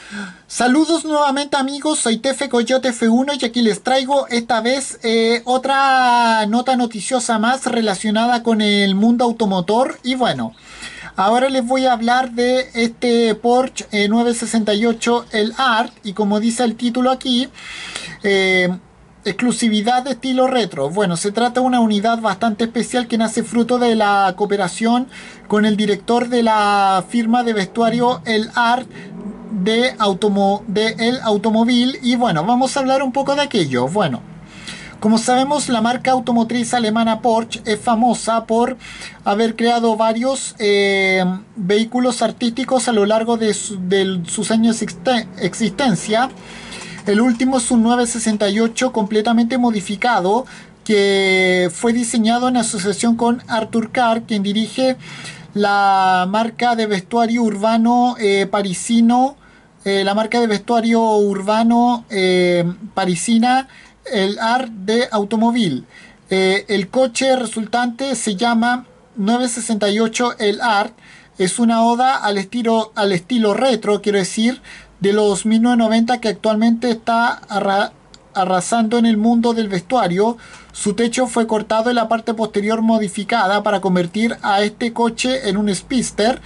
Saludos nuevamente amigos, soy Tefe Coyote F1 y aquí les traigo esta vez otra nota noticiosa más relacionada con el mundo automotor. Y bueno, ahora les voy a hablar de este Porsche 968 El Art, y como dice el título aquí, exclusividad de estilo retro. Bueno, se trata de una unidad bastante especial que nace fruto de la cooperación con el director de la firma de vestuario El Art de El Automóvil. Y bueno, vamos a hablar un poco de aquello. Bueno, como sabemos, la marca automotriz alemana Porsche es famosa por haber creado varios vehículos artísticos a lo largo de sus años de existencia. El último es un 968 completamente modificado, que fue diseñado en asociación con Arthur Carr, quien dirige la marca de vestuario urbano parisino, parisina, el Art de Automóvil. El coche resultante se llama 968 El Art. Es una oda al estilo retro, quiero decir, de los 1990, que actualmente está arrasando en el mundo del vestuario. Su techo fue cortado y la parte posterior modificada para convertir a este coche en un speedster.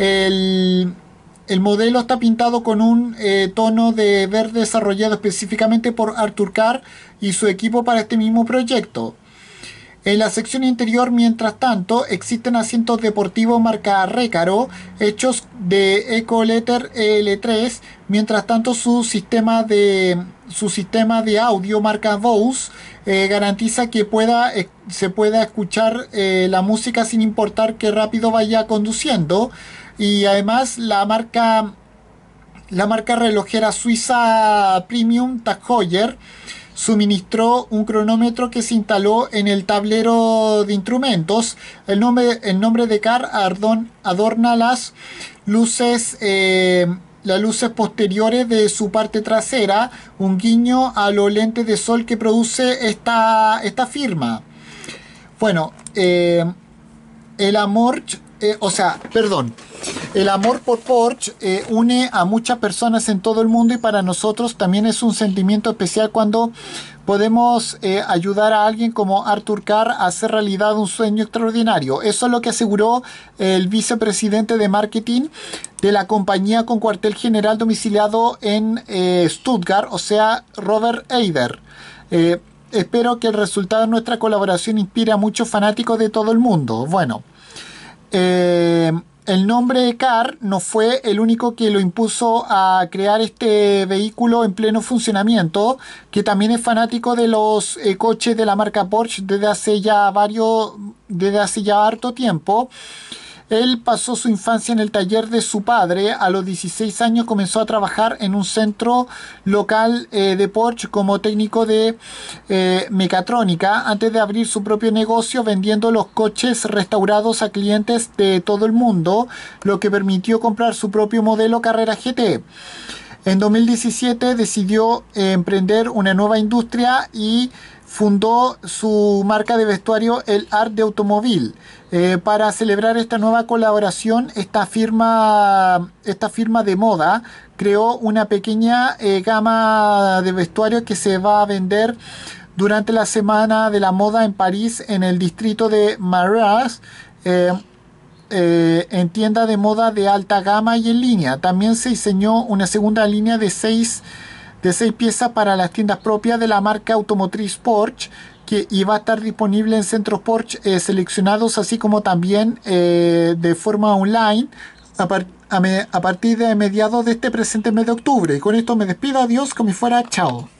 El modelo está pintado con un tono de verde desarrollado específicamente por Arthur Carr y su equipo para este mismo proyecto. En la sección interior, mientras tanto, existen asientos deportivos marca Recaro, hechos de Ecoletter EL3. Mientras tanto, su sistema de audio marca Bose garantiza que se pueda escuchar la música sin importar qué rápido vaya conduciendo. Y además la marca relojera suiza Premium Tag Heuer suministró un cronómetro que se instaló en el tablero de instrumentos. El nombre de Carr adorna las luces posteriores de su parte trasera, un guiño a los lentes de sol que produce esta firma. Bueno, el amor por Porsche une a muchas personas en todo el mundo, y para nosotros también es un sentimiento especial cuando podemos ayudar a alguien como Arthur Carr a hacer realidad un sueño extraordinario. Eso es lo que aseguró el vicepresidente de marketing de la compañía con cuartel general domiciliado en Stuttgart, o sea, Robert Eider. Espero que el resultado de nuestra colaboración inspire a muchos fanáticos de todo el mundo. Bueno, el nombre de Carr no fue el único que lo impuso a crear este vehículo en pleno funcionamiento, que también es fanático de los coches de la marca Porsche desde hace ya harto tiempo. Él pasó su infancia en el taller de su padre. A los 16 años comenzó a trabajar en un centro local de Porsche como técnico de mecatrónica, antes de abrir su propio negocio vendiendo los coches restaurados a clientes de todo el mundo, lo que permitió comprar su propio modelo Carrera GT. En 2017 decidió emprender una nueva industria y fundó su marca de vestuario El Art de Automóvil. Para celebrar esta nueva colaboración, esta firma de moda creó una pequeña gama de vestuario que se va a vender durante la Semana de la Moda en París, en el distrito de Marais, en tienda de moda de alta gama y en línea. También se diseñó una segunda línea de 6 piezas para las tiendas propias de la marca automotriz Porsche, que iba a estar disponible en centros Porsche seleccionados, así como también de forma online a partir de mediados de este presente mes de octubre. Y con esto me despido. Adiós, como si fuera chao.